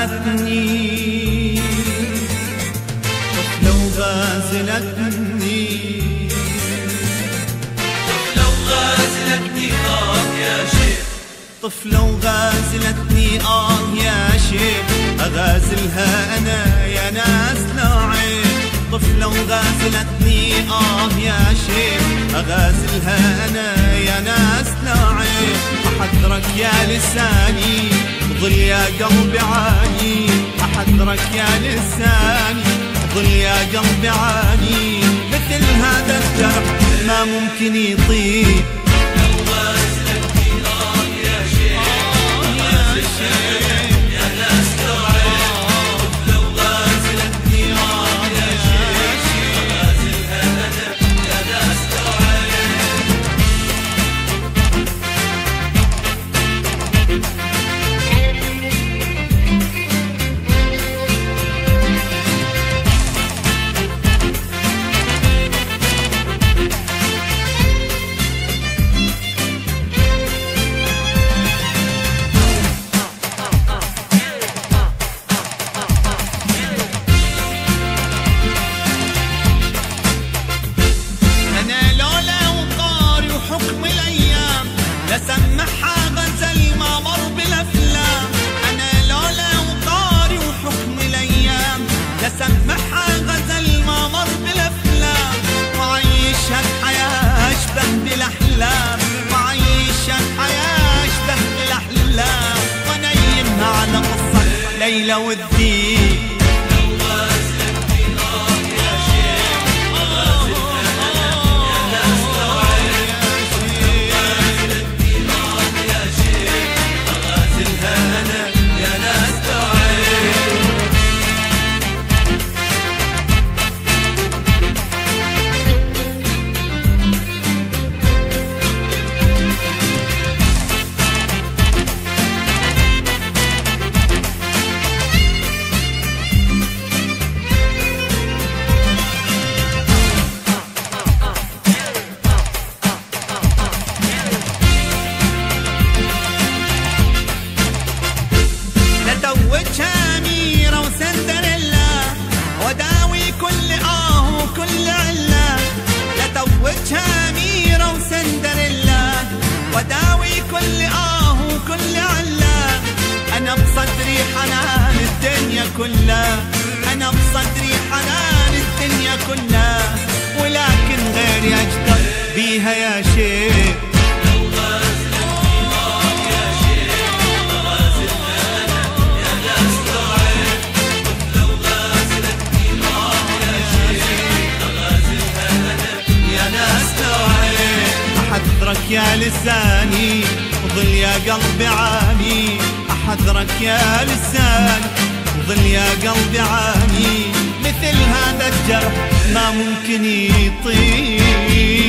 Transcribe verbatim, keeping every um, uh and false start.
غازلتني، طفلة وغازلتني، طفلة وغازلتني آه يا شيخ، طفلة وغازلتني آه يا شيخ، أغازلها أنا يا ناس لا عيب. طفلة وغازلتني آه يا شيخ، أغازلها أنا يا ناس لا عيب. أحذرك يا لساني ظل يا قلبي عاني، أحذرك يا لساني ظل يا قلبي عاني. مثل هذا الجرح ما ممكن يطيب. لو غازلتني آه يا شيخ، غازلها يا ناس لا عيب. طفلة وغازلتني آه يا شيخ، غازلها أنا يا ناس لا عيب. لسمحها غزل ما مر بالافلام. انا لولا وقاري وحكم الايام، لسمحها غزل ما مر بالافلام. وعيشها الحياه اشبه بالاحلام، وعيشها الحياه اشبه بالاحلام. ونيمها على قصه ليلى والدين. لتوجها أميرة وسندريلا، وداوي كل آه وكل علة. لتوجها أميرة وسندريلا، وداوي كل آه وكل علة. أنا بصدري حنان الدنيا كلها، أنا بصدري حنان الدنيا كلها. ولكن غيري أجدر بيها يا شيخ. أحذرك يا لساني ظل يا قلبي عاني، أحذرك يا لساني ظل يا قلبي عاني. مثل هذا الجرح ما ممكن يطيب.